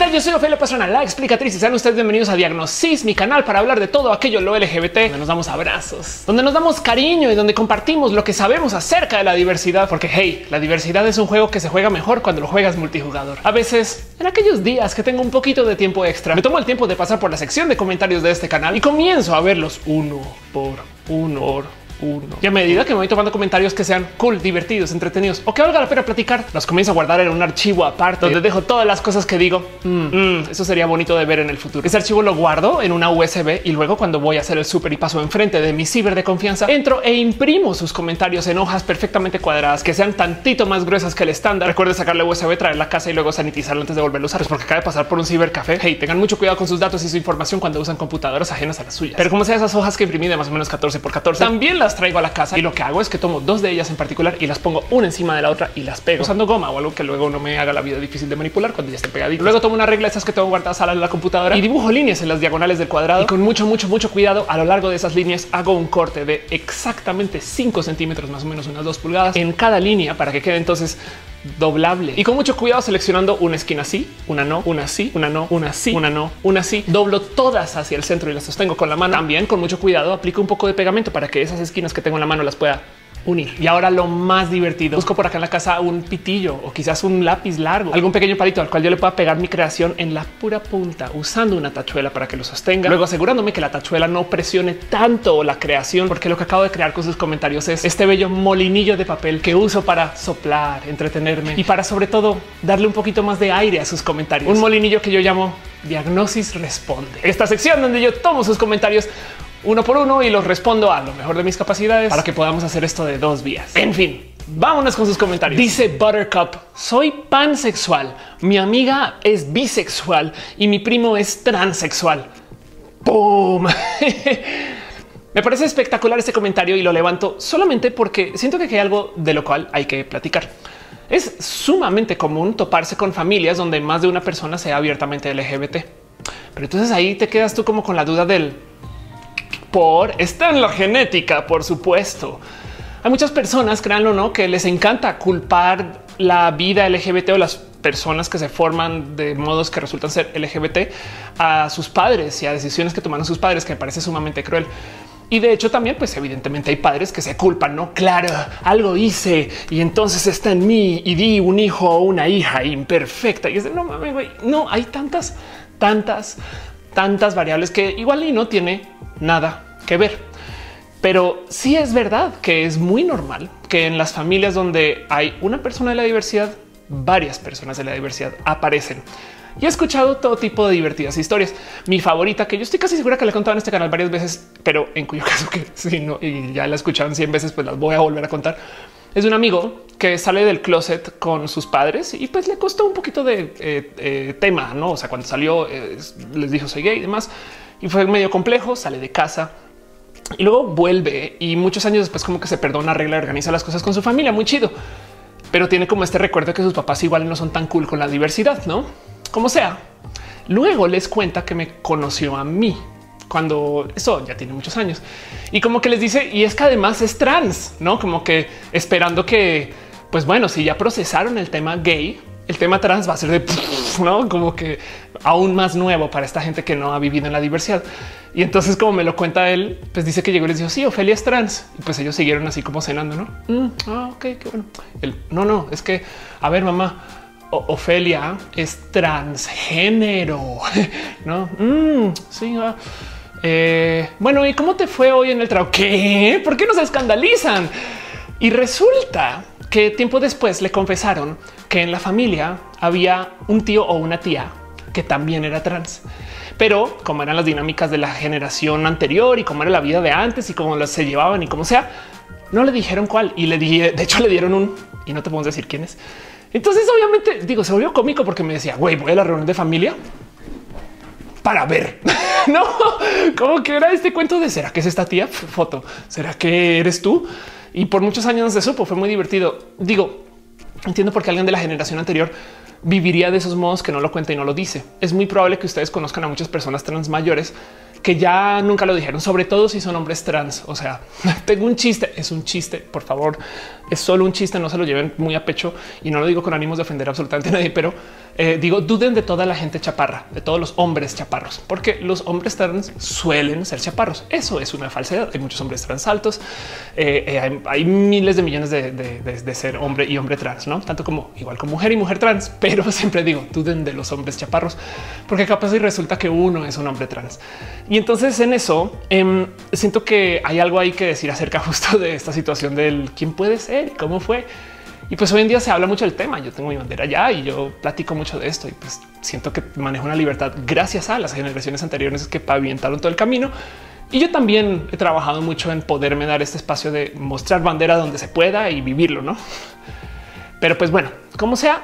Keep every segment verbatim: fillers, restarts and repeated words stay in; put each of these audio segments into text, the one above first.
tal? Yo soy Ofelia Pastrana, la explicatriz, y sean ustedes bienvenidos a Diagnosis, mi canal para hablar de todo aquello lo L G B T, donde nos damos abrazos, donde nos damos cariño y donde compartimos lo que sabemos acerca de la diversidad, porque hey, la diversidad es un juego que se juega mejor cuando lo juegas multijugador. A veces, en aquellos días que tengo un poquito de tiempo extra, me tomo el tiempo de pasar por la sección de comentarios de este canal y comienzo a verlos uno por uno. Uno. Y a medida que me voy tomando comentarios que sean cool, divertidos, entretenidos o que valga la pena platicar, los comienzo a guardar en un archivo aparte donde dejo todas las cosas que digo. Mm, mm, eso sería bonito de ver en el futuro. Ese archivo lo guardo en una U S B y luego cuando voy a hacer el súper y paso enfrente de mi ciber de confianza, entro e imprimo sus comentarios en hojas perfectamente cuadradas que sean tantito más gruesas que el estándar. Recuerde sacar la U S B, traerla a casa y luego sanitizarlo antes de volverlo a usar, pues porque acaba de pasar por un cibercafé. Hey, tengan mucho cuidado con sus datos y su información cuando usan computadoras ajenas a las suyas. Pero como sea, esas hojas que imprimí de más o menos catorce por catorce, también las traigo a la casa y lo que hago es que tomo dos de ellas en particular y las pongo una encima de la otra y las pego usando goma o algo que luego no me haga la vida difícil de manipular cuando ya esté pegadito. Luego tomo una regla esas que tengo guardadas a la, la computadora y dibujo líneas en las diagonales del cuadrado y con mucho, mucho, mucho cuidado a lo largo de esas líneas hago un corte de exactamente cinco centímetros, más o menos unas dos pulgadas en cada línea para que quede entonces doblable y con mucho cuidado seleccionando una esquina así, una no, una sí, una no, una sí, una no, una sí. Doblo todas hacia el centro y las sostengo con la mano. También con mucho cuidado aplico un poco de pegamento para que esas esquinas que tengo en la mano las pueda unir. Y ahora lo más divertido, busco por acá en la casa un pitillo o quizás un lápiz largo, algún pequeño palito al cual yo le pueda pegar mi creación en la pura punta usando una tachuela para que lo sostenga. Luego asegurándome que la tachuela no presione tanto la creación, porque lo que acabo de crear con sus comentarios es este bello molinillo de papel que uso para soplar, entretenerme y para sobre todo darle un poquito más de aire a sus comentarios. Un molinillo que yo llamo Diagnosis Responde. Esta sección donde yo tomo sus comentarios uno por uno y los respondo a lo mejor de mis capacidades para que podamos hacer esto de dos vías. En fin, vámonos con sus comentarios. Dice Buttercup: soy pansexual, mi amiga es bisexual y mi primo es transexual. ¡Pum! Me parece espectacular este comentario y lo levanto solamente porque siento que hay algo de lo cual hay que platicar. Es sumamente común toparse con familias donde más de una persona sea abiertamente L G B T. Pero entonces ahí te quedas tú como con la duda del por está en la genética, por supuesto. Hay muchas personas, créanlo o no, que les encanta culpar la vida L G B T o las personas que se forman de modos que resultan ser L G B T a sus padres y a decisiones que tomaron sus padres, que me parece sumamente cruel. Y de hecho también, pues evidentemente hay padres que se culpan, no, claro, algo hice y entonces está en mí y di un hijo o una hija imperfecta. Y es de, no mames, güey, no, hay tantas, tantas, tantas variables que igual y no tiene nada que ver. Pero sí es verdad que es muy normal que en las familias donde hay una persona de la diversidad, varias personas de la diversidad aparecen. Y he escuchado todo tipo de divertidas historias. Mi favorita, que yo estoy casi segura que la he contado en este canal varias veces, pero en cuyo caso que sí, no, y ya la escucharon cien veces, pues las voy a volver a contar. Es de un amigo que sale del closet con sus padres y pues le costó un poquito de eh, eh, tema, ¿no? O sea, cuando salió eh, les dijo soy gay y demás y fue medio complejo, sale de casa y luego vuelve y muchos años después como que se perdona, arregla, organiza las cosas con su familia, muy chido. Pero tiene como este recuerdo de que sus papás igual no son tan cool con la diversidad, ¿no? Como sea. Luego les cuenta que me conoció a mí cuando eso ya tiene muchos años y como que les dice y es que además es trans, no como que esperando que pues bueno, si ya procesaron el tema gay, el tema trans va a ser de no como que aún más nuevo para esta gente que no ha vivido en la diversidad. Y entonces como me lo cuenta él, pues dice que llegó y les dijo sí, Ofelia es trans y pues ellos siguieron así como cenando, no? Mm, ah, ok, qué bueno. Él, no, no, es que a ver, mamá, O Ofelia es transgénero, no? Mm, sí. Uh, eh, bueno, ¿y cómo te fue hoy en el trabajo? ¿Qué? ¿Por qué no se escandalizan? Y resulta que tiempo después le confesaron que en la familia había un tío o una tía que también era trans, pero como eran las dinámicas de la generación anterior y cómo era la vida de antes y cómo las se llevaban y como sea, no le dijeron cuál y le dije, de hecho le dieron un y no te podemos decir quién es. Entonces, obviamente, digo, se volvió cómico porque me decía, güey, voy a la reunión de familia para ver. No, como que era este cuento de será que es esta tía foto, será que eres tú. Y por muchos años no se supo. Fue muy divertido. Digo, entiendo por qué alguien de la generación anterior viviría de esos modos que no lo cuenta y no lo dice. Es muy probable que ustedes conozcan a muchas personas trans mayores que ya nunca lo dijeron, sobre todo si son hombres trans. O sea, tengo un chiste, es un chiste, por favor, es solo un chiste, no se lo lleven muy a pecho y no lo digo con ánimos de ofender absolutamente a nadie, pero eh, digo, duden de toda la gente chaparra, de todos los hombres chaparros, porque los hombres trans suelen ser chaparros. Eso es una falsedad. Hay muchos hombres trans altos, eh, eh, hay, hay miles de millones de, de, de, de ser hombre y hombre trans, no tanto como igual con mujer y mujer trans, pero siempre digo, duden de los hombres chaparros, porque capaz y resulta que uno es un hombre trans. Y entonces en eso eh, siento que hay algo ahí que decir acerca justo de esta situación del quién puede ser, cómo fue. Y pues hoy en día se habla mucho del tema. Yo tengo mi bandera ya y yo platico mucho de esto y pues siento que manejo una libertad gracias a las generaciones anteriores que pavimentaron todo el camino. Y yo también he trabajado mucho en poderme dar este espacio de mostrar bandera donde se pueda y vivirlo, ¿no? Pero pues bueno, como sea,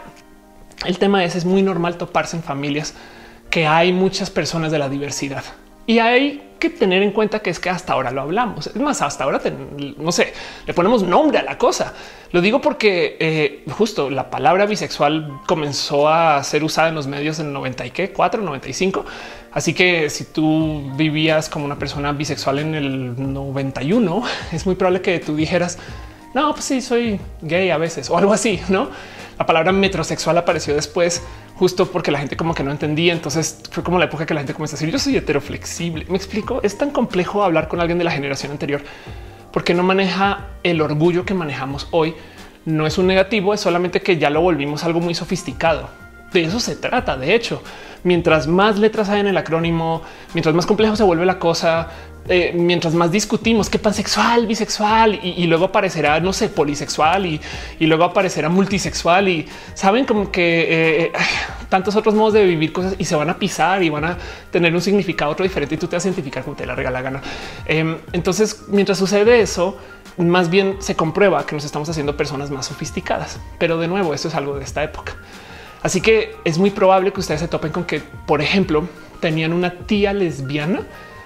el tema es, es muy normal toparse en familias que hay muchas personas de la diversidad. Y hay que tener en cuenta que es que hasta ahora lo hablamos. Es más, hasta ahora, ten, no sé, le ponemos nombre a la cosa. Lo digo porque eh, justo la palabra bisexual comenzó a ser usada en los medios en noventa y qué, cuatro, noventa y cinco. Así que si tú vivías como una persona bisexual en el noventa y uno, es muy probable que tú dijeras, no, pues sí, soy gay a veces o algo así, ¿no? La palabra metrosexual apareció después, justo porque la gente como que no entendía. Entonces fue como la época que la gente comenzó a decir yo soy heteroflexible. Me explico. Es tan complejo hablar con alguien de la generación anterior porque no maneja el orgullo que manejamos hoy. No es un negativo, es solamente que ya lo volvimos algo muy sofisticado. De eso se trata. De hecho, mientras más letras hay en el acrónimo, mientras más complejo se vuelve la cosa, Eh, mientras más discutimos que pansexual, bisexual y, y luego aparecerá, no sé, polisexual y, y luego aparecerá multisexual y saben como que eh, tantos otros modos de vivir cosas y se van a pisar y van a tener un significado otro diferente y tú te vas a identificar como te la regala la gana. Eh, entonces, mientras sucede eso, más bien se comprueba que nos estamos haciendo personas más sofisticadas. Pero de nuevo, esto es algo de esta época. Así que es muy probable que ustedes se topen con que, por ejemplo, tenían una tía lesbiana,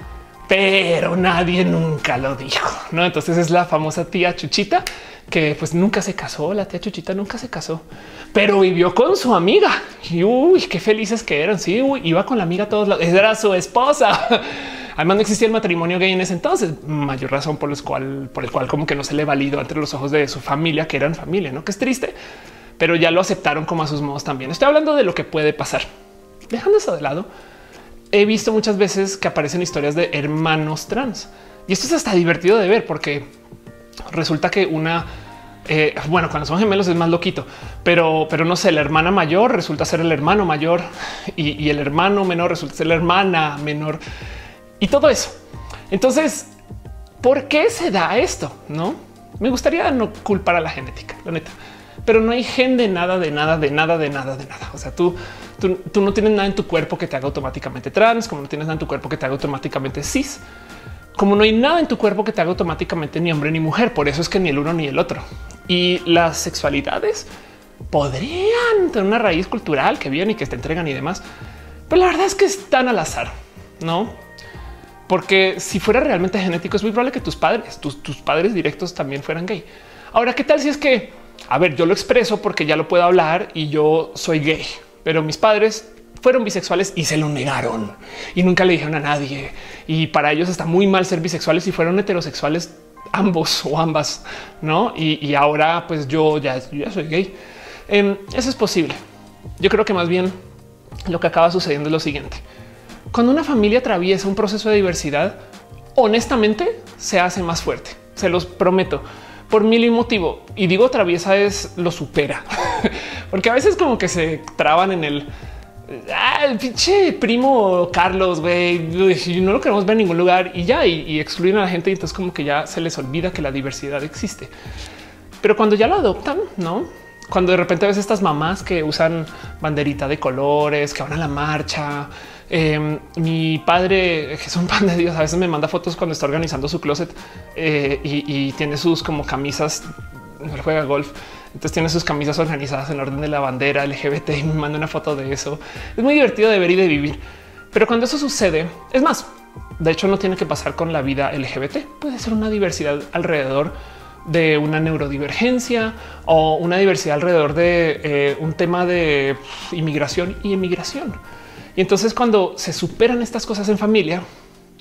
pero nadie nunca lo dijo, ¿no? Entonces es la famosa tía Chuchita que pues nunca se casó. La tía Chuchita nunca se casó, pero vivió con su amiga y uy, qué felices que eran. Sí, uy, iba con la amiga a todos lados. Era su esposa. Además no existía el matrimonio gay en ese entonces, mayor razón por, los cual, por el cual como que no se le validó ante los ojos de su familia, que eran familia, ¿no? Que es triste, pero ya lo aceptaron como a sus modos también. Estoy hablando de lo que puede pasar. Dejando eso de lado, he visto muchas veces que aparecen historias de hermanos trans y esto es hasta divertido de ver porque resulta que una, eh, bueno, cuando son gemelos es más loquito, pero, pero no sé, la hermana mayor resulta ser el hermano mayor y, y el hermano menor resulta ser la hermana menor y todo eso. Entonces, ¿por qué se da esto? No me gustaría no culpar a la genética, la neta, pero no hay gen de nada, de nada, de nada, de nada, de nada. O sea, tú Tú, tú no tienes nada en tu cuerpo que te haga automáticamente trans, como no tienes nada en tu cuerpo que te haga automáticamente cis, como no hay nada en tu cuerpo que te haga automáticamente ni hombre ni mujer. Por eso es que ni el uno ni el otro. Y las sexualidades podrían tener una raíz cultural que viene y que te entregan y demás, pero la verdad es que están al azar, no? Porque si fuera realmente genético, es muy probable que tus padres, tus, tus padres directos también fueran gay. Ahora, ¿qué tal si es que, a ver, yo lo expreso porque ya lo puedo hablar y yo soy gay, pero mis padres fueron bisexuales y se lo negaron y nunca le dijeron a nadie? Y para ellos está muy mal ser bisexuales y fueron heterosexuales ambos o ambas, ¿no? Y, y ahora pues yo ya, yo ya soy gay. Eh, eso es posible. Yo creo que más bien lo que acaba sucediendo es lo siguiente. Cuando una familia atraviesa un proceso de diversidad, honestamente se hace más fuerte. Se los prometo. Por mil y un motivo. Y digo atraviesa es lo supera. Porque a veces como que se traban en el... Ah, el pinche primo Carlos, güey, no lo queremos ver en ningún lugar y ya, y, y excluyen a la gente. Y entonces como que ya se les olvida que la diversidad existe. Pero cuando ya lo adoptan, ¿no? Cuando de repente ves estas mamás que usan banderita de colores, que van a la marcha. Eh, mi padre, que es un pan de Dios, a veces me manda fotos cuando está organizando su closet eh, y, y tiene sus como camisas, él juega golf, entonces tiene sus camisas organizadas en orden de la bandera L G B T y me manda una foto de eso. Es muy divertido de ver y de vivir. Pero cuando eso sucede, es más, de hecho no tiene que pasar con la vida L G B T, puede ser una diversidad alrededor de una neurodivergencia o una diversidad alrededor de eh, un tema de inmigración y emigración. Y entonces cuando se superan estas cosas en familia,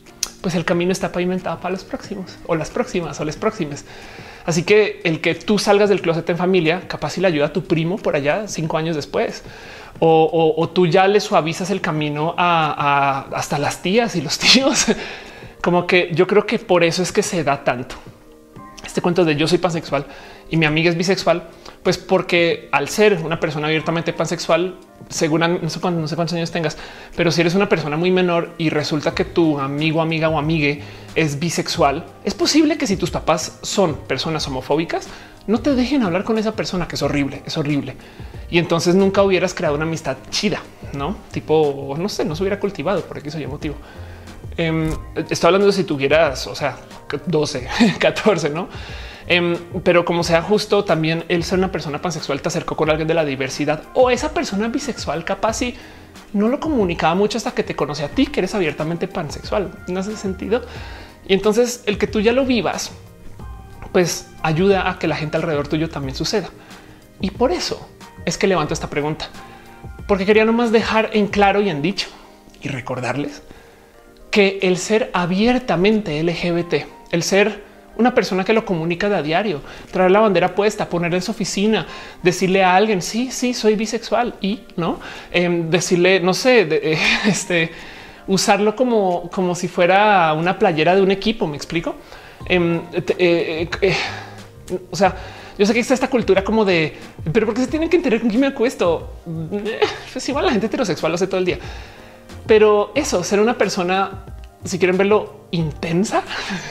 pues el camino está pavimentado para los próximos o las próximas o las próximas. Así que el que tú salgas del closet en familia, capaz si le ayuda a tu primo por allá cinco años después, o, o, o tú ya le suavizas el camino a, a hasta las tías y los tíos. Como que yo creo que por eso es que se da tanto este cuento de yo soy pansexual y mi amiga es bisexual, pues porque al ser una persona abiertamente pansexual, seguramente no sé cuántos, no sé cuántos años tengas, pero si eres una persona muy menor y resulta que tu amigo, amiga o amigue es bisexual, es posible que si tus papás son personas homofóbicas, no te dejen hablar con esa persona, que es horrible, es horrible. Y entonces nunca hubieras creado una amistad chida, no tipo, no sé, no se hubiera cultivado por X o Y motivo. Um, estoy hablando de si tuvieras, o sea, doce, catorce, no? Um, pero como sea justo, también el ser una persona pansexual te acercó con alguien de la diversidad o esa persona bisexual capaz y no lo comunicaba mucho hasta que te conoce a ti, que eres abiertamente pansexual. No hace sentido. Y entonces el que tú ya lo vivas, pues ayuda a que la gente alrededor tuyo también suceda. Y por eso es que levanto esta pregunta, porque quería nomás dejar en claro y en dicho y recordarles que el ser abiertamente L G B T, el ser una persona que lo comunica de a diario, traer la bandera puesta, poner en su oficina, decirle a alguien, sí, sí, soy bisexual y no eh, decirle, no sé, de, eh, este, usarlo como, como si fuera una playera de un equipo. Me explico. Eh, eh, eh, o sea, yo sé que está esta cultura como de, pero ¿por qué se tienen que enterar con quién me acuesto? Pues igual la gente heterosexual lo hace todo el día. Pero eso, ser una persona, si quieren verlo, intensa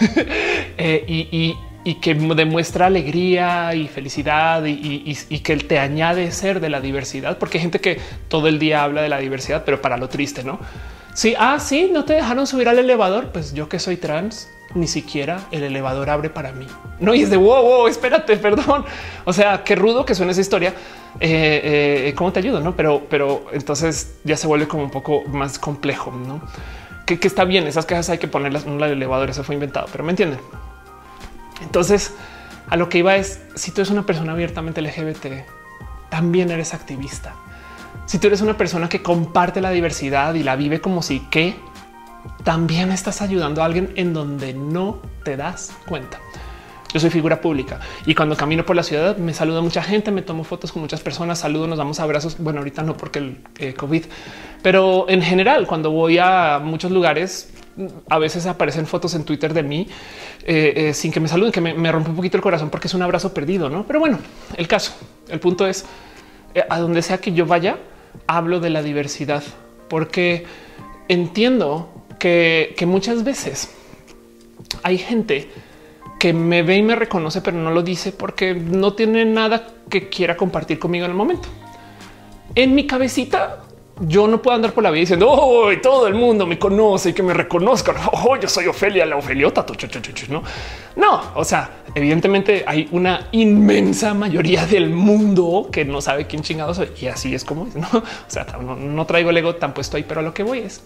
eh, y, y, y que demuestra alegría y felicidad y, y, y que te añade ser de la diversidad, porque hay gente que todo el día habla de la diversidad, pero para lo triste, ¿no? Sí, ah, sí, no te dejaron subir al elevador. Pues yo que soy trans, ni siquiera el elevador abre para mí. No, y es de wow, wow, espérate, perdón. O sea, qué rudo que suena esa historia. Eh, eh, ¿Cómo te ayudo? No, pero, pero entonces ya se vuelve como un poco más complejo, no? Que, que está bien. Esas quejas hay que ponerlas en el elevador. Eso fue inventado, pero me entienden. Entonces, a lo que iba es si tú eres una persona abiertamente L G B T, también eres activista. Si tú eres una persona que comparte la diversidad y la vive como si que también estás ayudando a alguien en donde no te das cuenta. Yo soy figura pública y cuando camino por la ciudad me saluda mucha gente, me tomo fotos con muchas personas, saludo, nos damos abrazos. Bueno, ahorita no porque el eh, COVID, pero en general cuando voy a muchos lugares, a veces aparecen fotos en Twitter de mí eh, eh, sin que me saluden, que me, me rompe un poquito el corazón porque es un abrazo perdido, ¿no? Pero bueno, el caso, el punto es eh, a donde sea que yo vaya, hablo de la diversidad porque entiendo que, que muchas veces hay gente que me ve y me reconoce, pero no lo dice porque no tiene nada que quiera compartir conmigo en el momento. En mi cabecita, yo no puedo andar por la vida diciendo oh, todo el mundo me conoce y que me reconozcan. Oh, yo soy Ofelia, la Ofeliota. No, no. O sea, evidentemente hay una inmensa mayoría del mundo que no sabe quién chingado soy y así es como es. No, o sea, no, no traigo el ego tan puesto ahí, pero a lo que voy es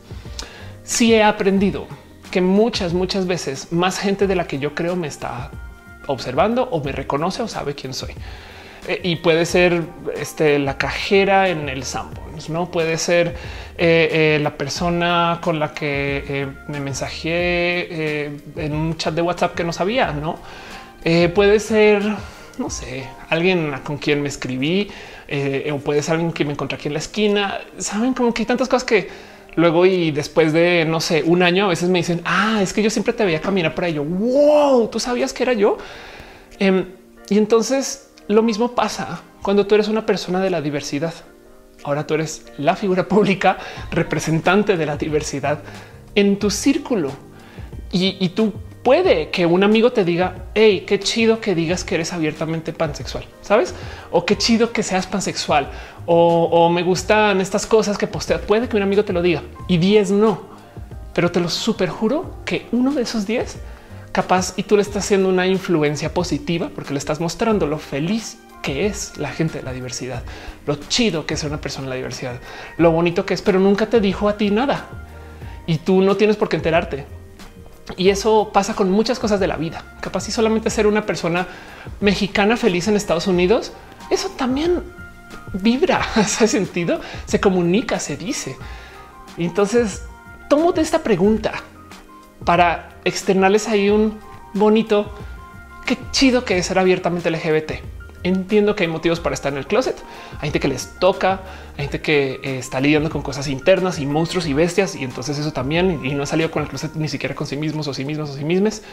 sí he aprendido que muchas, muchas veces más gente de la que yo creo me está observando o me reconoce o sabe quién soy. Eh, y puede ser este, la cajera en el Sanborns, no puede ser eh, eh, la persona con la que eh, me mensajé eh, en un chat de WhatsApp que no sabía, no eh, puede ser, no sé, alguien con quien me escribí eh, o puede ser alguien que me encontré aquí en la esquina. Saben como que hay tantas cosas que luego y después de, no sé, un año a veces me dicen, ah, es que yo siempre te veía caminar por ahí. Yo, wow, ¿tú sabías que era yo? Eh, y entonces lo mismo pasa cuando tú eres una persona de la diversidad. Ahora tú eres la figura pública representante de la diversidad en tu círculo. Y, y tú puede que un amigo te diga, hey, qué chido que digas que eres abiertamente pansexual, ¿sabes? O qué chido que seas pansexual. O, o me gustan estas cosas que posteas. Puede que un amigo te lo diga y diez no. Pero te lo súper juro que uno de esos diez capaz y tú le estás haciendo una influencia positiva porque le estás mostrando lo feliz que es la gente de la diversidad, lo chido que es una persona de la diversidad, lo bonito que es, pero nunca te dijo a ti nada y tú no tienes por qué enterarte. Y eso pasa con muchas cosas de la vida. Capaz y solamente ser una persona mexicana feliz en Estados Unidos, eso también vibra, hace sentido, se comunica, se dice. Y entonces, tómate esta pregunta. para externarles ahí un bonito, qué chido que es ser abiertamente L G B T. Entiendo que hay motivos para estar en el closet. Hay gente que les toca, hay gente que eh, está lidiando con cosas internas y monstruos y bestias. Y entonces eso también, y no ha salido con el closet ni siquiera con sí mismos o sí mismos o sí mismas.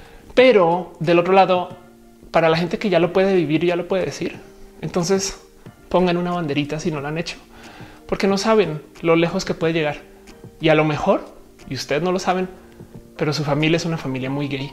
Pero del otro lado, para la gente que ya lo puede vivir, ya lo puede decir. Entonces pongan una banderita si no lo han hecho, porque no saben lo lejos que puede llegar. Y a lo mejor, y ustedes no lo saben, pero su familia es una familia muy gay.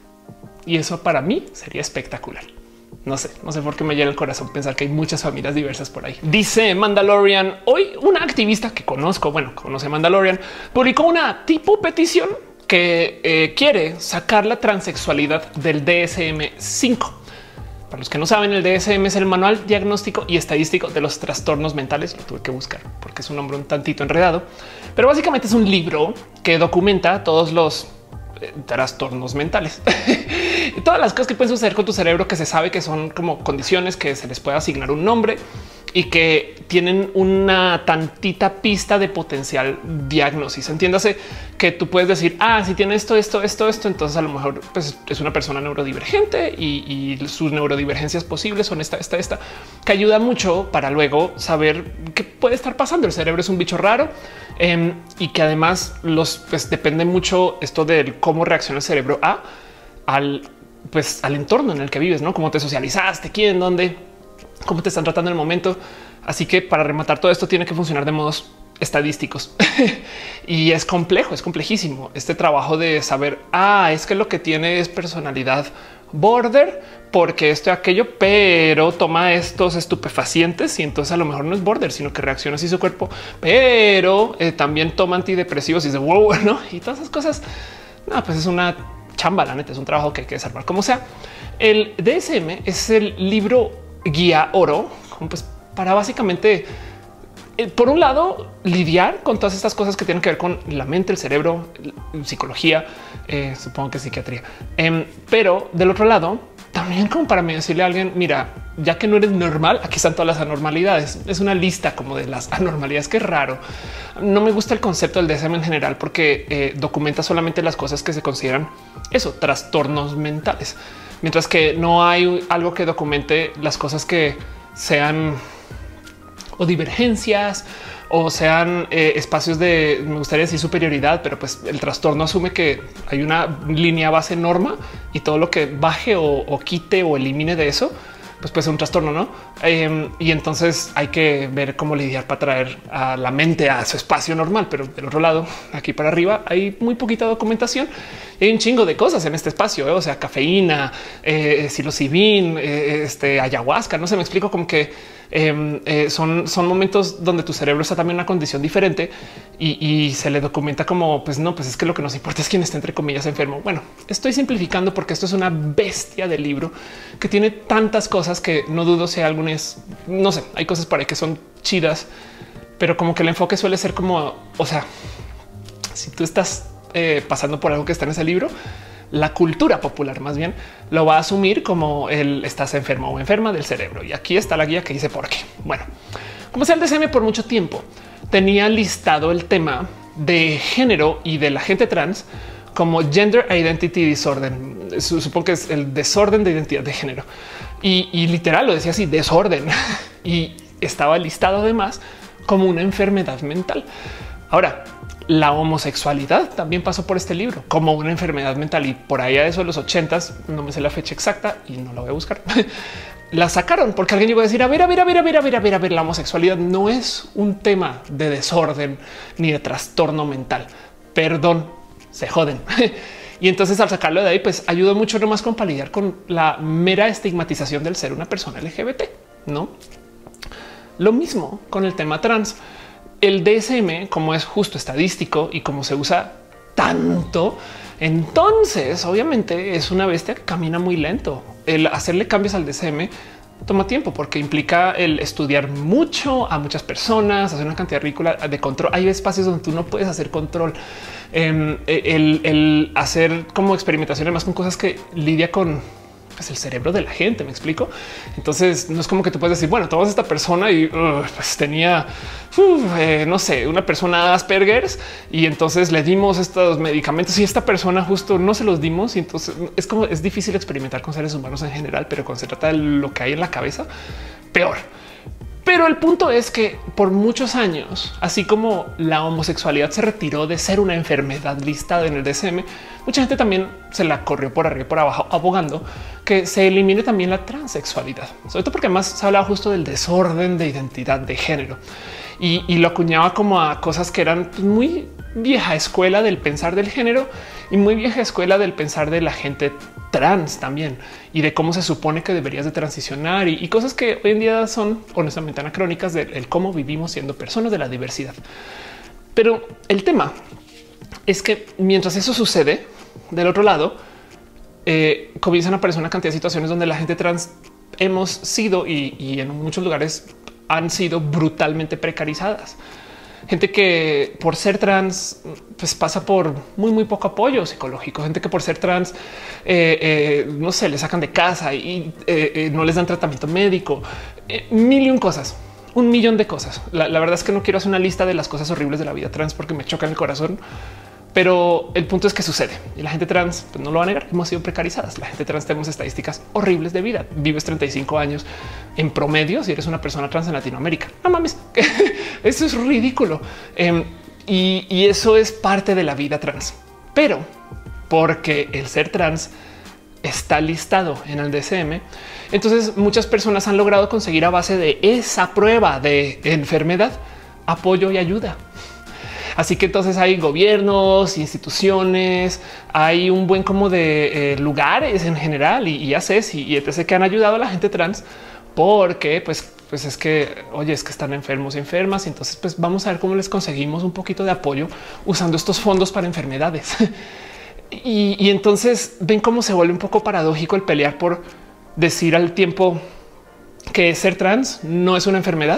Y eso para mí sería espectacular. No sé, no sé por qué me llena el corazón pensar que hay muchas familias diversas por ahí. Dice Mandalorian, hoy una activista que conozco, bueno, conoce Mandalorian, publicó una tipo petición que eh, quiere sacar la transexualidad del D S M cinco. Para los que no saben, el D S M es el Manual Diagnóstico y Estadístico de los Trastornos Mentales. Lo tuve que buscar porque es un nombre un tantito enredado, pero básicamente es un libro que documenta todos los eh, trastornos mentales. Todas las cosas que pueden suceder con tu cerebro, que se sabe que son como condiciones que se les puede asignar un nombre y que tienen una tantita pista de potencial diagnosis. Entiéndase que tú puedes decir, ah, si tiene esto, esto, esto, esto, entonces a lo mejor pues, es una persona neurodivergente y, y sus neurodivergencias posibles son esta, esta, esta, que ayuda mucho para luego saber qué puede estar pasando. El cerebro es un bicho raro eh, y que además los pues, depende mucho esto de cómo reacciona el cerebro a al pues al entorno en el que vives, no cómo te socializaste, quién, dónde, cómo te están tratando en el momento. Así que para rematar todo esto tiene que funcionar de modos estadísticos y es complejo, es complejísimo este trabajo de saber, ah, es que lo que tiene es personalidad border porque esto y aquello, pero toma estos estupefacientes y entonces a lo mejor no es border, sino que reacciona así su cuerpo, pero eh, también toma antidepresivos y dice wow, no, y todas esas cosas. No, pues es una chamba, la neta, es un trabajo que hay que desarmar. Como sea, el D S M es el libro guía oro, pues para básicamente, eh, por un lado, lidiar con todas estas cosas que tienen que ver con la mente, el cerebro, psicología, eh, supongo que psiquiatría. Eh, pero del otro lado, también como para mí decirle a alguien, mira, ya que no eres normal, aquí están todas las anormalidades. Es una lista como de las anormalidades. Qué raro. No me gusta el concepto del D S M en general porque eh, documenta solamente las cosas que se consideran eso, trastornos mentales, mientras que no hay algo que documente las cosas que sean o divergencias o sean eh, espacios de, me gustaría decir superioridad, pero pues el trastorno asume que hay una línea base norma y todo lo que baje o, o quite o elimine de eso, pues puede ser un trastorno, ¿no? Eh, y entonces hay que ver cómo lidiar para traer a la mente a su espacio normal. Pero del otro lado, aquí para arriba, hay muy poquita documentación. Hay un chingo de cosas en este espacio, ¿eh? O sea, cafeína, eh, psilocibin, eh, este, ayahuasca, no sé, me explico como que eh, eh, son, son momentos donde tu cerebro está también en una condición diferente y, y se le documenta como, pues no, pues es que lo que nos importa es quién está entre comillas enfermo. Bueno, estoy simplificando porque esto es una bestia de libro que tiene tantas cosas que no dudo si algunas, no sé, hay cosas por ahí que son chidas, pero como que el enfoque suele ser como, o sea, si tú estás eh, pasando por algo que está en ese libro, la cultura popular más bien lo va a asumir como el estás enfermo o enferma del cerebro. Y aquí está la guía que dice por qué. Bueno, como sea, el D S M por mucho tiempo tenía listado el tema de género y de la gente trans como Gender Identity Disorder. Supongo que es el desorden de identidad de género. Y, y literal lo decía así, desorden. Y estaba listado además como una enfermedad mental. Ahora, la homosexualidad también pasó por este libro como una enfermedad mental y por allá de eso de los ochentas, no me sé la fecha exacta y no la voy a buscar. La sacaron porque alguien llegó a decir, a ver, a ver, a ver, a ver, a ver, a ver, a ver, la homosexualidad no es un tema de desorden ni de trastorno mental. Perdón, se joden. Y entonces al sacarlo de ahí, pues ayudó mucho nomás con palidar con la mera estigmatización del ser una persona L G B T, ¿no? Lo mismo con el tema trans. El D S M, como es justo estadístico y como se usa tanto, entonces obviamente es una bestia que camina muy lento. El hacerle cambios al D S M toma tiempo porque implica el estudiar mucho a muchas personas, hacer una cantidad ridícula de control. Hay espacios donde tú no puedes hacer control, eh, el, el hacer como experimentaciones más con cosas que lidia con pues, el cerebro de la gente. Me explico. Entonces no es como que tú puedes decir, bueno, tomas esta persona y uh, pues tenía, uh, eh, no sé, una persona Asperger's y entonces le dimos estos medicamentos y esta persona justo no se los dimos. Y entonces es como es difícil experimentar con seres humanos en general, pero cuando se trata de lo que hay en la cabeza, peor. Pero el punto es que por muchos años, así como la homosexualidad se retiró de ser una enfermedad listada en el D S M, mucha gente también se la corrió por arriba y por abajo, abogando que se elimine también la transexualidad, sobre todo porque además se hablaba justo del desorden de identidad de género y, y lo acuñaba como a cosas que eran muy vieja escuela del pensar del género y muy vieja escuela del pensar de la gente trans también y de cómo se supone que deberías de transicionar y, y cosas que hoy en día son honestamente anacrónicas del cómo vivimos siendo personas de la diversidad. Pero el tema es que mientras eso sucede, del otro lado eh, comienzan a aparecer una cantidad de situaciones donde la gente trans hemos sido y, y en muchos lugares han sido brutalmente precarizadas. Gente que por ser trans pues pasa por muy, muy poco apoyo psicológico. Gente que por ser trans, eh, eh, no sé, le sacan de casa y eh, eh, no les dan tratamiento médico. Eh, mil y un cosas, un millón de cosas. La, la verdad es que no quiero hacer una lista de las cosas horribles de la vida trans porque me choca en el corazón. Pero el punto es que sucede y la gente trans pues no lo va a negar. Hemos sido precarizadas. La gente trans tenemos estadísticas horribles de vida. Vives treinta y cinco años en promedio si eres una persona trans en Latinoamérica. No mames, eso es ridículo. Eh, y, y eso es parte de la vida trans. Pero porque el ser trans está listado en el D S M, entonces muchas personas han logrado conseguir a base de esa prueba de enfermedad apoyo y ayuda. Así que entonces hay gobiernos, instituciones, hay un buen como de eh, lugares en general y, y ya sé si y etcétera que han ayudado a la gente trans porque pues, pues es que oye, es que están enfermos y enfermas. Y entonces pues vamos a ver cómo les conseguimos un poquito de apoyo usando estos fondos para enfermedades. y, y entonces ven cómo se vuelve un poco paradójico el pelear por decir al tiempo que ser trans no es una enfermedad.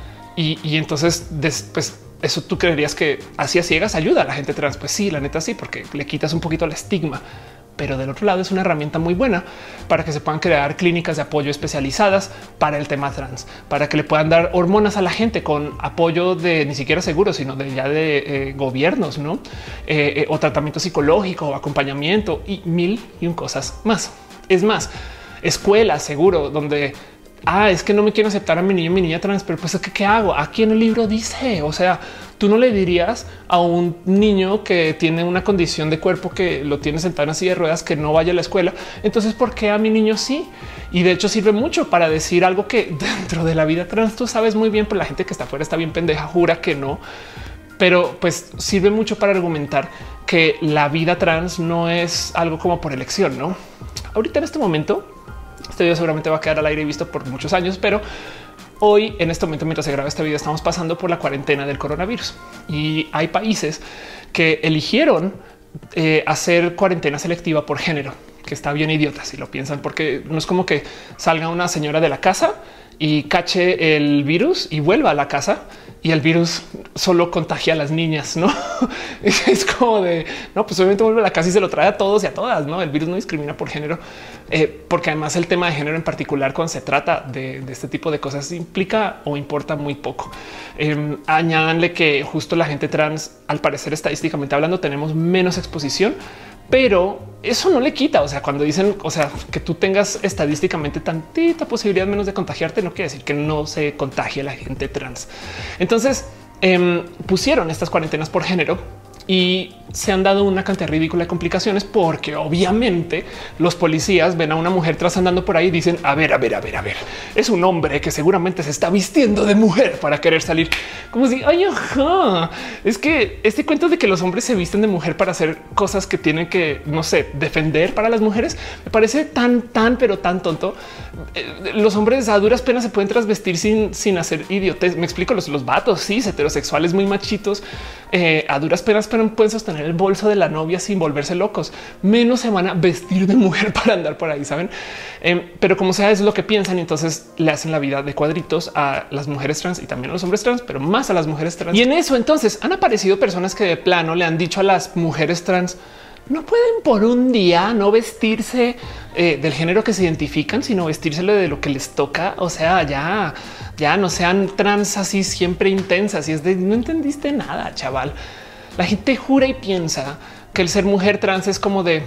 Y, y entonces después eso tú creerías que así a ciegas ayuda a la gente trans. Pues sí, la neta sí, porque le quitas un poquito el estigma. Pero del otro lado es una herramienta muy buena para que se puedan crear clínicas de apoyo especializadas para el tema trans, para que le puedan dar hormonas a la gente con apoyo de ni siquiera seguro, sino de ya de eh, gobiernos, no eh, eh, o tratamiento psicológico o acompañamiento y mil y un cosas más. Es más, escuelas seguro donde ah, es que no me quiero aceptar a mi niño, mi niña trans, pero pues ¿qué hago? Aquí en el libro dice, o sea, tú no le dirías a un niño que tiene una condición de cuerpo que lo tiene sentado en una silla de ruedas que no vaya a la escuela. Entonces, ¿por qué a mi niño sí? Y de hecho sirve mucho para decir algo que dentro de la vida trans tú sabes muy bien, pero la gente que está afuera está bien pendeja, jura que no. Pero pues sirve mucho para argumentar que la vida trans no es algo como por elección, ¿no? Ahorita en este momento, este video seguramente va a quedar al aire y visto por muchos años, pero hoy en este momento, mientras se graba este video, estamos pasando por la cuarentena del coronavirus y hay países que eligieron eh, hacer cuarentena selectiva por género, que está bien idiota si lo piensan, porque no es como que salga una señora de la casa y cache el virus y vuelva a la casa y el virus solo contagia a las niñas, ¿no? Es como de, no, pues obviamente vuelve a la casa y se lo trae a todos y a todas, ¿no? El virus no discrimina por género, eh, porque además el tema de género en particular cuando se trata de, de este tipo de cosas implica o importa muy poco. Eh, añádanle que justo la gente trans, al parecer estadísticamente hablando, tenemos menos exposición, pero eso no le quita. O sea, cuando dicen, o sea, que tú tengas estadísticamente tantita posibilidad menos de contagiarte, no quiere decir que no se contagie la gente trans. Entonces eh, pusieron estas cuarentenas por género y se han dado una cantidad ridícula de complicaciones porque obviamente los policías ven a una mujer trans andando por ahí y dicen a ver, a ver, a ver, a ver, es un hombre que seguramente se está vistiendo de mujer para querer salir. Como si ay, ajá. Es que este cuento de que los hombres se visten de mujer para hacer cosas que tienen que, no sé, defender para las mujeres me parece tan, tan, pero tan tonto. Los hombres a duras penas se pueden trasvestir sin, sin hacer idiotes. Me explico, los, los vatos cis heterosexuales muy machitos eh, a duras penas pero pueden sostener el bolso de la novia sin volverse locos. Menos se van a vestir de mujer para andar por ahí, saben? Eh, pero como sea, es lo que piensan y entonces le hacen la vida de cuadritos a las mujeres trans y también a los hombres trans, pero más a las mujeres trans. Y en eso entonces han aparecido personas que de plano le han dicho a las mujeres trans no pueden por un día no vestirse eh, del género que se identifican, sino vestírselo de lo que les toca. O sea, ya, ya no sean trans así siempre intensas. Y es de no entendiste nada, chaval. La gente jura y piensa que el ser mujer trans es como de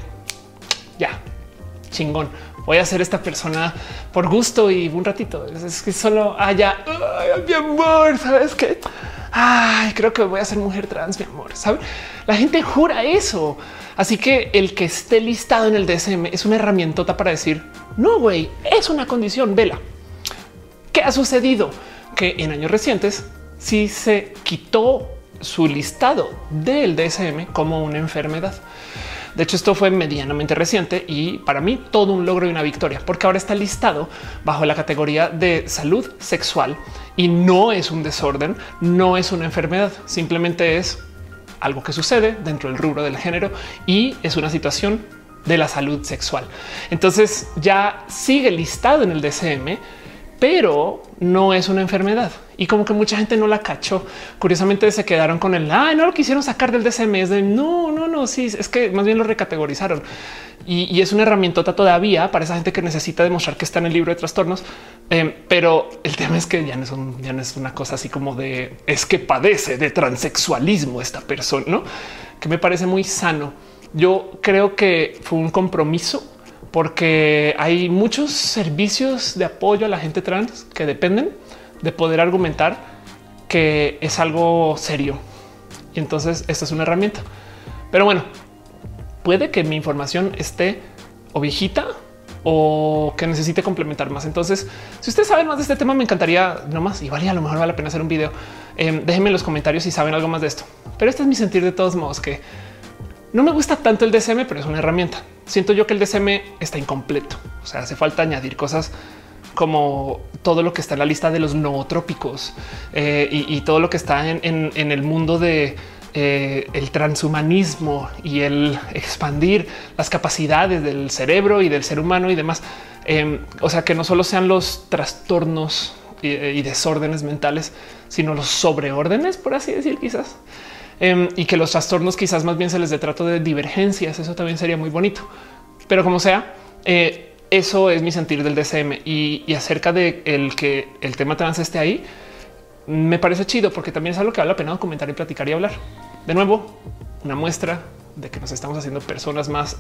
ya chingón. Voy a ser esta persona por gusto y un ratito. Es que solo haya ay, mi amor, sabes qué? Ay, creo que voy a ser mujer trans, mi amor. ¿Sabe? La gente jura eso. Así que el que esté listado en el D S M es una herramientota para decir no, güey, es una condición. Vela. ¿Qué ha sucedido? Que en años recientes sí se quitó su listado del D S M como una enfermedad. De hecho, esto fue medianamente reciente y para mí todo un logro y una victoria, porque ahora está listado bajo la categoría de salud sexual y no es un desorden, no es una enfermedad, simplemente es algo que sucede dentro del rubro del género y es una situación de la salud sexual. Entonces ya sigue listado en el D S M, pero no es una enfermedad. Y como que mucha gente no la cachó. Curiosamente se quedaron con el ah, no lo quisieron sacar del D S M. Es de no, no, no. Sí, es que más bien lo recategorizaron y, y es una herramientota todavía para esa gente que necesita demostrar que está en el libro de trastornos. Eh, pero el tema es que ya no es un, ya no es una cosa así como de es que padece de transexualismo esta persona, no? Que me parece muy sano. Yo creo que fue un compromiso porque hay muchos servicios de apoyo a la gente trans que dependen de poder argumentar que es algo serio. Y entonces esta es una herramienta. Pero bueno, puede que mi información esté o viejita o que necesite complementar más. Entonces, si ustedes saben más de este tema, me encantaría nomás. Igual y a lo mejor vale la pena hacer un video. Eh, déjenme en los comentarios si saben algo más de esto. Pero este es mi sentir de todos modos, que no me gusta tanto el D S M, pero es una herramienta. Siento yo que el D S M está incompleto. O sea, hace falta añadir cosas como todo lo que está en la lista de los nootrópicos eh, y, y todo lo que está en, en, en el mundo de eh, el transhumanismo y el expandir las capacidades del cerebro y del ser humano y demás. Eh, o sea, que no solo sean los trastornos y, y desórdenes mentales, sino los sobreórdenes, por así decir, quizás. Um, y que los trastornos quizás más bien se les dé trato de divergencias. Eso también sería muy bonito. Pero como sea, eh, eso es mi sentir del D S M y, y acerca de el que el tema trans esté ahí. Me parece chido porque también es algo que vale la pena documentar y platicar y hablar. De nuevo, una muestra de que nos estamos haciendo personas más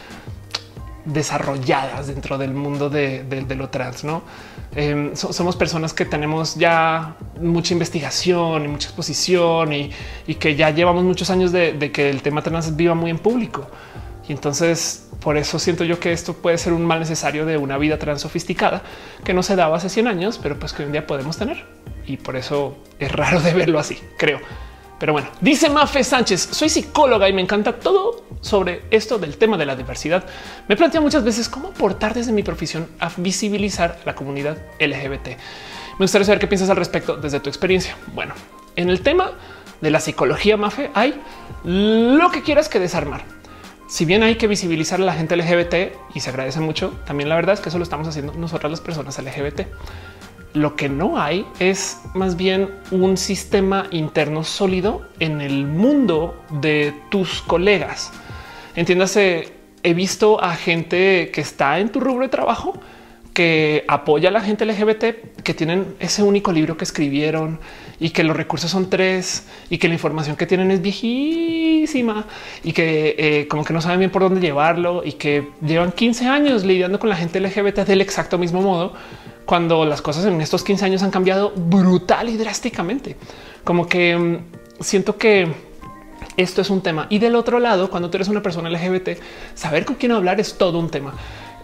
desarrolladas dentro del mundo de, de, de lo trans, ¿no? Eh, so, somos personas que tenemos ya mucha investigación y mucha exposición y, y que ya llevamos muchos años de, de que el tema trans viva muy en público. Y entonces por eso siento yo que esto puede ser un mal necesario de una vida trans sofisticada que no se daba hace cien años, pero pues que hoy en día podemos tener. Y por eso es raro de verlo así, creo. Pero bueno, dice Mafe Sánchez, soy psicóloga y me encanta todo sobre esto del tema de la diversidad. Me planteo muchas veces cómo aportar desde mi profesión a visibilizar la comunidad L G B T. Me gustaría saber qué piensas al respecto desde tu experiencia. Bueno, en el tema de la psicología, Mafe, hay lo que quieras que desarmar. Si bien hay que visibilizar a la gente L G B T y se agradece mucho, también la verdad es que eso lo estamos haciendo nosotras las personas L G B T. Lo que no hay es más bien un sistema interno sólido en el mundo de tus colegas. Entiéndase, he visto a gente que está en tu rubro de trabajo que apoya a la gente L G B T, que tienen ese único libro que escribieron y que los recursos son tres y que la información que tienen es viejísima y que eh, como que no saben bien por dónde llevarlo y que llevan quince años lidiando con la gente L G B T del exacto mismo modo, cuando las cosas en estos quince años han cambiado brutal y drásticamente. Como que um, siento que esto es un tema. Y del otro lado, cuando tú eres una persona L G B T, saber con quién hablar es todo un tema.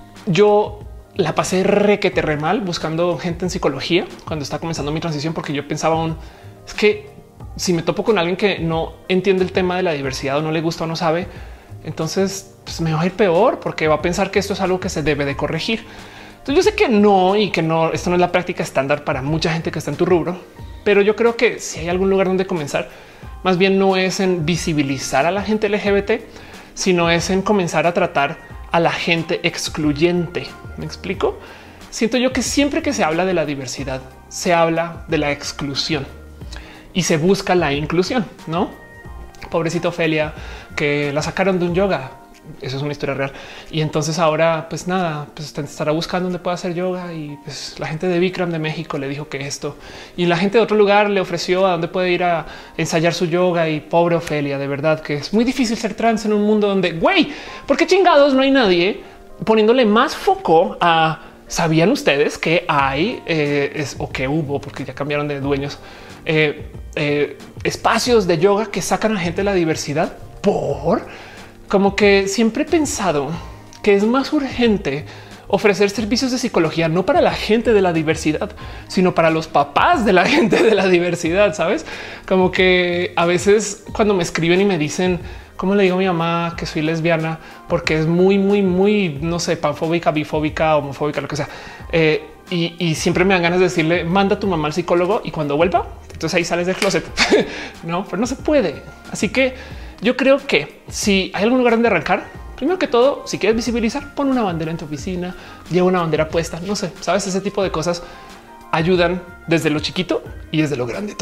Yo la pasé requete re mal buscando gente en psicología cuando estaba comenzando mi transición, porque yo pensaba aún es que si me topo con alguien que no entiende el tema de la diversidad o no le gusta o no sabe, entonces pues me va a ir peor porque va a pensar que esto es algo que se debe de corregir. Entonces yo sé que no y que no, esto no es la práctica estándar para mucha gente que está en tu rubro, pero yo creo que si hay algún lugar donde comenzar, más bien no es en visibilizar a la gente L G B T, sino es en comenzar a tratar a la gente excluyente. ¿Me explico? Siento yo que siempre que se habla de la diversidad, se habla de la exclusión y se busca la inclusión, ¿no? Pobrecita Ofelia, que la sacaron de un yoga Eso es una historia real. Y entonces ahora, pues nada, pues estará buscando dónde pueda hacer yoga. Y pues la gente de Bikram de México le dijo que esto, y la gente de otro lugar le ofreció a dónde puede ir a ensayar su yoga. Y pobre Ofelia, de verdad que es muy difícil ser trans en un mundo donde, güey, ¿por qué chingados no hay nadie poniéndole más foco a... ¿Sabían ustedes que hay eh, es, o que hubo, porque ya cambiaron de dueños, eh, eh, espacios de yoga que sacan a gente de la diversidad? Por como que siempre he pensado que es más urgente ofrecer servicios de psicología no para la gente de la diversidad, sino para los papás de la gente de la diversidad. Sabes, como que a veces cuando me escriben y me dicen, ¿cómo le digo a mi mamá que soy lesbiana? Porque es muy, muy, muy, no sé, panfóbica, bifóbica, homofóbica, lo que sea. Eh, y, y siempre me dan ganas de decirle, manda a tu mamá al psicólogo y cuando vuelva, entonces ahí sales del closet. No, pero no se puede. Así que yo creo que si hay algún lugar donde arrancar, primero que todo, si quieres visibilizar, pon una bandera en tu oficina, lleva una bandera puesta, no sé, sabes, ese tipo de cosas ayudan desde lo chiquito y desde lo grande.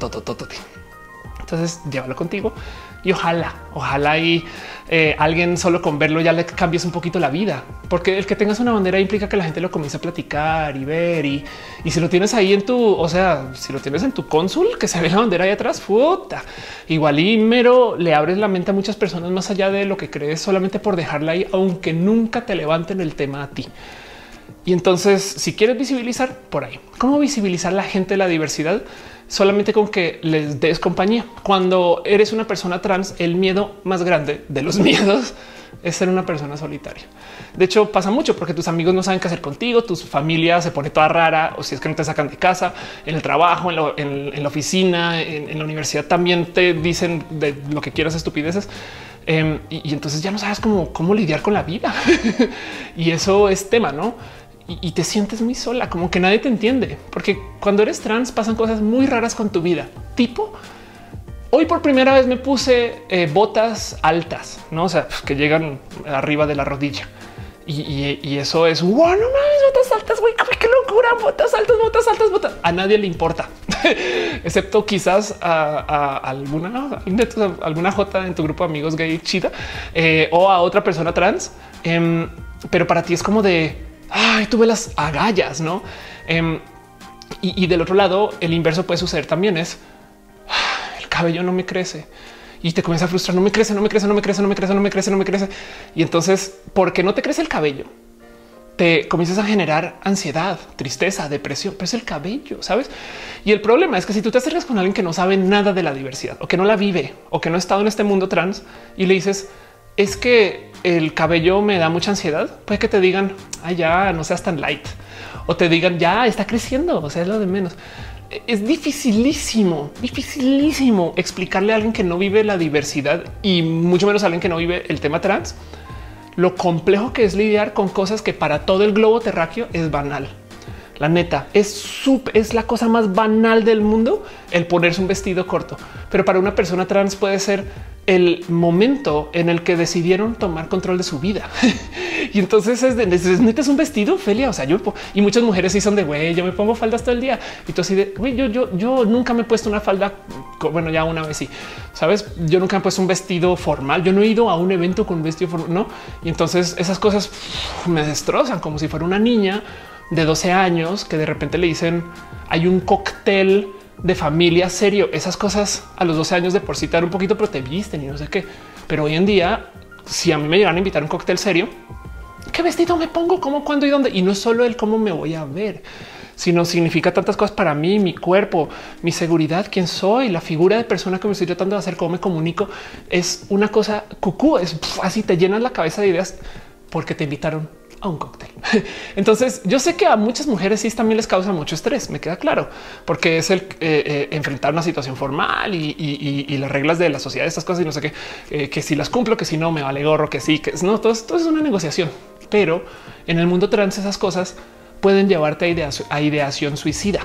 Entonces llévalo contigo y ojalá, ojalá y eh, alguien solo con verlo ya le cambies un poquito la vida, porque el que tengas una bandera implica que la gente lo comience a platicar y ver. Y, y si lo tienes ahí en tu, o sea, si lo tienes en tu cónsul, que se ve la bandera ahí atrás, puta, igual y mero le abres la mente a muchas personas más allá de lo que crees solamente por dejarla ahí, aunque nunca te levanten el tema a ti. Y entonces, si quieres visibilizar por ahí, ¿cómo visibilizar la gente de la diversidad? Solamente con que les des compañía. Cuando eres una persona trans, el miedo más grande de los miedos es ser una persona solitaria. De hecho, pasa mucho porque tus amigos no saben qué hacer contigo, tu familia se pone toda rara, o si es que no te sacan de casa, en el trabajo, en, lo, en, en la oficina, en, en la universidad también te dicen de lo que quieras, estupideces. Um, y, y entonces ya no sabes cómo, cómo lidiar con la vida. Y eso es tema, ¿no? Y te sientes muy sola, como que nadie te entiende, porque cuando eres trans pasan cosas muy raras con tu vida. Tipo, hoy por primera vez me puse eh, botas altas, no, o sea, que llegan arriba de la rodilla. Y, y, y eso es wow, no mames, botas altas, güey, qué locura, botas altas, botas altas, botas. A nadie le importa, excepto quizás a, a alguna, a alguna jota en tu grupo de amigos gay chida eh, o a otra persona trans. Eh, pero para ti es como de ay, tuve las agallas, ¿no? Um, y, y del otro lado, el inverso puede suceder también. Es el cabello no me crece y te comienza a frustrar. No me crece, no me crece, no me crece, no me crece, no me crece, no me crece. Y entonces, porque no te crece el cabello, te comienzas a generar ansiedad, tristeza, depresión, pero es el cabello, ¿sabes? Y el problema es que si tú te acercas con alguien que no sabe nada de la diversidad o que no la vive o que no ha estado en este mundo trans y le dices, es que el cabello me da mucha ansiedad, puede que te digan, ah, ya no seas tan light, o te digan, ya está creciendo, o sea, es lo de menos. Es dificilísimo, dificilísimo explicarle a alguien que no vive la diversidad y mucho menos a alguien que no vive el tema trans, lo complejo que es lidiar con cosas que para todo el globo terráqueo es banal. La neta es súper, es la cosa más banal del mundo el ponerse un vestido corto, pero para una persona trans puede ser el momento en el que decidieron tomar control de su vida. Y entonces es de necesitas un vestido, Felia. O sea, yo y muchas mujeres sí son de güey, yo me pongo faldas todo el día y tú así de güey, yo, yo, yo nunca me he puesto una falda. Bueno, ya una vez sí, sabes, yo nunca he puesto un vestido formal. Yo no he ido a un evento con un vestido formal, no. Y entonces esas cosas uf, me destrozan como si fuera una niña de doce años que de repente le dicen hay un cóctel de familia serio. Esas cosas a los doce años de por sí te dan un poquito, pero te visten y no sé qué. Pero hoy en día, si a mí me llegan a invitar a un cóctel serio, ¿qué vestido me pongo? ¿Cómo, cuándo y dónde? Y no es solo el cómo me voy a ver, sino significa tantas cosas para mí, mi cuerpo, mi seguridad, quién soy, la figura de persona que me estoy tratando de hacer, cómo me comunico. Es una cosa cucú, es pf, así te llenas la cabeza de ideas porque te invitaron a un cóctel. Entonces yo sé que a muchas mujeres sí también les causa mucho estrés, me queda claro, porque es el eh, eh, enfrentar una situación formal y, y, y, y las reglas de la sociedad, estas cosas y no sé qué, eh, que si las cumplo, que si no me vale gorro, que sí, que no, todo, todo es una negociación. Pero en el mundo trans esas cosas pueden llevarte a, idea, a ideación suicida.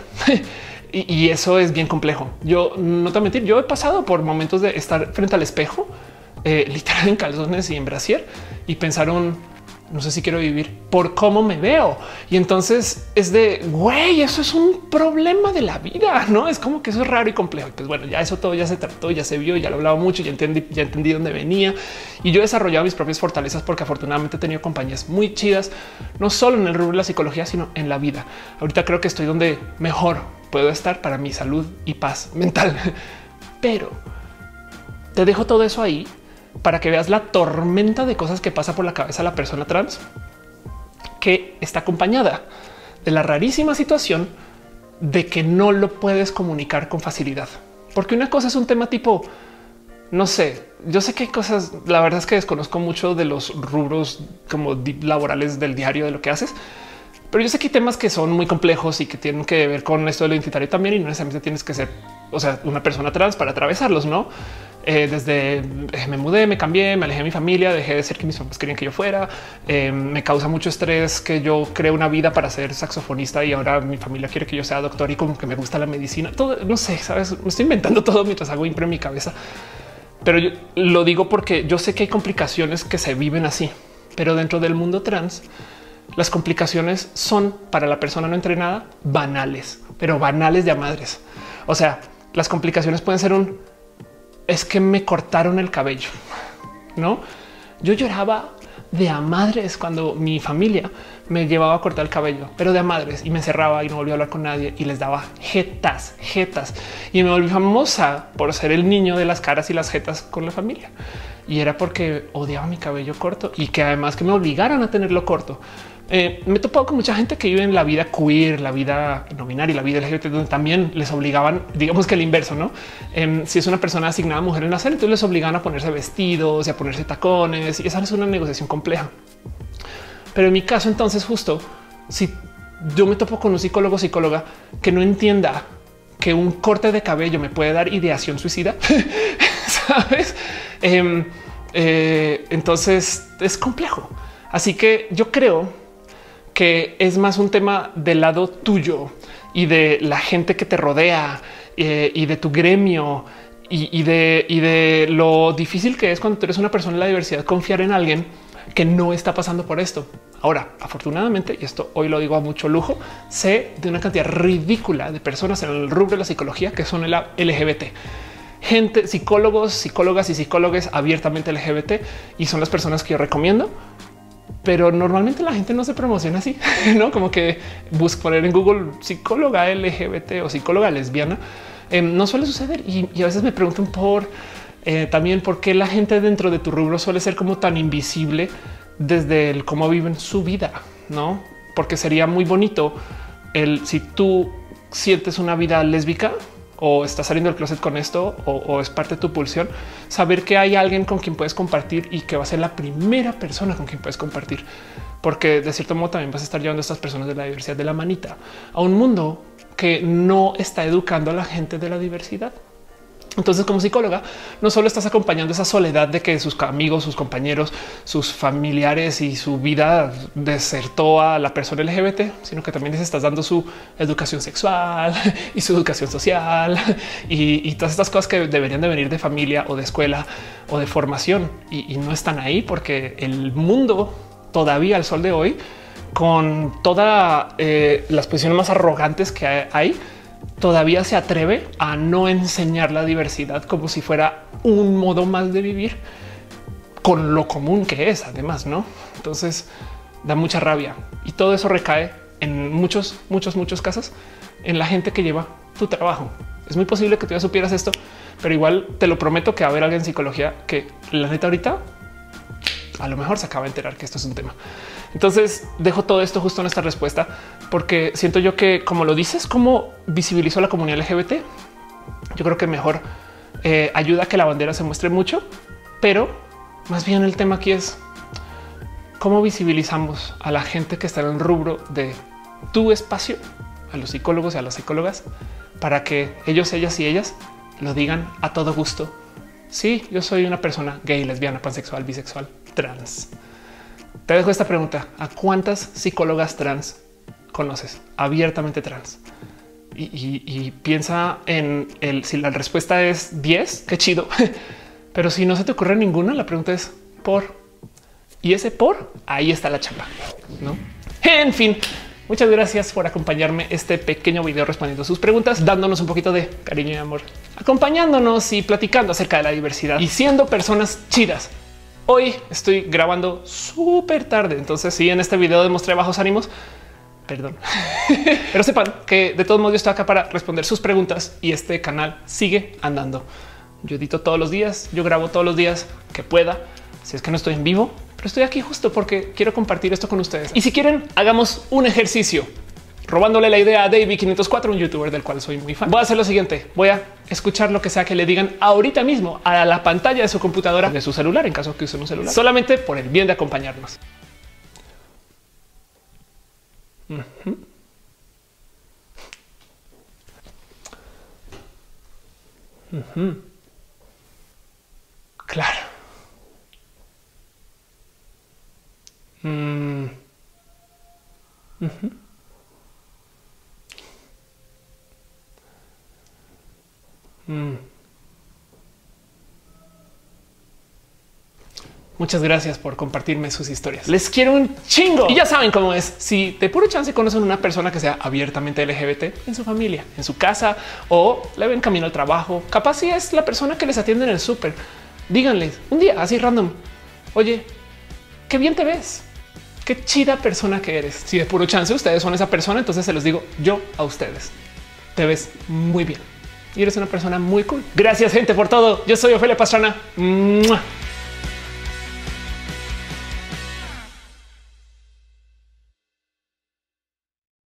y, y eso es bien complejo. Yo no te voy a mentir, yo he pasado por momentos de estar frente al espejo, eh, literal en calzones y en brasier y pensar un no sé si quiero vivir por cómo me veo. Y entonces es de güey, eso es un problema de la vida, no es como que eso es raro y complejo. Y pues bueno, ya eso todo ya se trató, ya se vio, ya lo hablaba mucho, ya entendí, ya entendí dónde venía y yo he desarrollado mis propias fortalezas porque afortunadamente he tenido compañías muy chidas, no solo en el rubro de la psicología, sino en la vida. Ahorita creo que estoy donde mejor puedo estar para mi salud y paz mental, pero te dejo todo eso ahí para que veas la tormenta de cosas que pasa por la cabeza de la persona trans, que está acompañada de la rarísima situación de que no lo puedes comunicar con facilidad. Porque una cosa es un tema tipo, no sé, yo sé que hay cosas, la verdad es que desconozco mucho de los rubros como laborales del diario de lo que haces, pero yo sé que hay temas que son muy complejos y que tienen que ver con esto de lo identitario también, y no necesariamente tienes que ser, o sea, una persona trans para atravesarlos, ¿no? Eh, desde eh, me mudé, me cambié, me alejé de mi familia, dejé de ser que mis papás querían que yo fuera. Eh, me causa mucho estrés que yo cree una vida para ser saxofonista y ahora mi familia quiere que yo sea doctor y como que me gusta la medicina. Todo, no sé, sabes, me estoy inventando todo mientras hago impre en mi cabeza. Pero yo lo digo porque yo sé que hay complicaciones que se viven así, pero dentro del mundo trans, las complicaciones son para la persona no entrenada banales, pero banales de a madres. O sea, las complicaciones pueden ser un es que me cortaron el cabello, no? Yo lloraba de a madres cuando mi familia me llevaba a cortar el cabello, pero de a madres, y me encerraba y no volvía a hablar con nadie y les daba jetas, jetas. Y me volví famosa por ser el niño de las caras y las jetas con la familia. Y era porque odiaba mi cabello corto y que además que me obligaran a tenerlo corto. Eh, me he topado con mucha gente que vive en la vida queer, la vida no binaria, la vida L G B T, donde también les obligaban, digamos que el inverso, no? Eh, si es una persona asignada a mujer en nacer, entonces les obligaban a ponerse vestidos y a ponerse tacones, y esa es una negociación compleja. Pero en mi caso, entonces, justo si yo me topo con un psicólogo, psicóloga que no entienda que un corte de cabello me puede dar ideación suicida, sabes? Eh, eh, entonces es complejo. Así que yo creo que es más un tema del lado tuyo y de la gente que te rodea eh, y de tu gremio y, y, de, y de lo difícil que es cuando tú eres una persona en la diversidad confiar en alguien que no está pasando por esto. Ahora, afortunadamente, y esto hoy lo digo a mucho lujo, sé de una cantidad ridícula de personas en el rubro de la psicología que son el L G B T. Gente, psicólogos, psicólogas y psicólogos abiertamente L G B T, y son las personas que yo recomiendo. Pero normalmente la gente no se promociona así, no como que busca poner en Google psicóloga L G B T o psicóloga lesbiana. Eh, no suele suceder y, y a veces me preguntan por eh, también por qué la gente dentro de tu rubro suele ser como tan invisible desde el cómo viven su vida, no? Porque sería muy bonito el si tú sientes una vida lésbica o estás saliendo del closet con esto o, o es parte de tu pulsión, saber que hay alguien con quien puedes compartir y que va a ser la primera persona con quien puedes compartir, porque de cierto modo también vas a estar llevando a estas personas de la diversidad de la manita a un mundo que no está educando a la gente de la diversidad. Entonces, como psicóloga, no solo estás acompañando esa soledad de que sus amigos, sus compañeros, sus familiares y su vida desertó a la persona L G B T, sino que también les estás dando su educación sexual y su educación social y, y todas estas cosas que deberían de venir de familia o de escuela o de formación y, y no están ahí porque el mundo todavía al sol de hoy, con todas eh, las posiciones más arrogantes que hay, todavía se atreve a no enseñar la diversidad como si fuera un modo más de vivir con lo común que es, además, ¿no? Entonces da mucha rabia y todo eso recae en muchos, muchos, muchos casos en la gente que lleva tu trabajo. Es muy posible que tú ya supieras esto, pero igual te lo prometo que va a haber alguien en psicología que la neta ahorita a lo mejor se acaba de enterar que esto es un tema. Entonces dejo todo esto justo en esta respuesta porque siento yo que, como lo dices, cómo visibilizó a la comunidad L G B T, yo creo que mejor eh, ayuda a que la bandera se muestre mucho, pero más bien el tema aquí es cómo visibilizamos a la gente que está en el rubro de tu espacio, a los psicólogos y a las psicólogas, para que ellos, ellas y ellas lo digan a todo gusto. Sí, yo soy una persona gay, lesbiana, pansexual, bisexual, trans. Te dejo esta pregunta. ¿A cuántas psicólogas trans conoces? Abiertamente trans. Y, y, y piensa en el, si la respuesta es diez, qué chido. Pero si no se te ocurre ninguna, la pregunta es por Y ese por ahí está la chamba, ¿no? En fin, muchas gracias por acompañarme este pequeño video respondiendo sus preguntas, dándonos un poquito de cariño y amor, acompañándonos y platicando acerca de la diversidad y siendo personas chidas. Hoy estoy grabando súper tarde, entonces si en este video demostré bajos ánimos, perdón, pero sepan que de todos modos yo estoy acá para responder sus preguntas y este canal sigue andando. Yo edito todos los días, yo grabo todos los días que pueda, si es que no estoy en vivo, pero estoy aquí justo porque quiero compartir esto con ustedes. Y si quieren, hagamos un ejercicio robándole la idea a Davey quinientos cuatro, un youtuber del cual soy muy fan. Voy a hacer lo siguiente. Voy a escuchar lo que sea que le digan ahorita mismo a la pantalla de su computadora, de su celular, en caso que use un celular, solamente por el bien de acompañarnos. Uh-huh. Uh-huh. Claro. Mm. Uh-huh. Mm. Muchas gracias por compartirme sus historias. Les quiero un chingo. Y ya saben cómo es. Si de puro chance conocen una persona que sea abiertamente L G B T en su familia, en su casa o le ven camino al trabajo, capaz si es la persona que les atiende en el súper, díganles un día así random: oye, qué bien te ves, qué chida persona que eres. Si de puro chance ustedes son esa persona, entonces se los digo yo a ustedes: te ves muy bien y eres una persona muy cool. Gracias, gente, por todo. Yo soy Ofelia Pastrana. ¡Mua!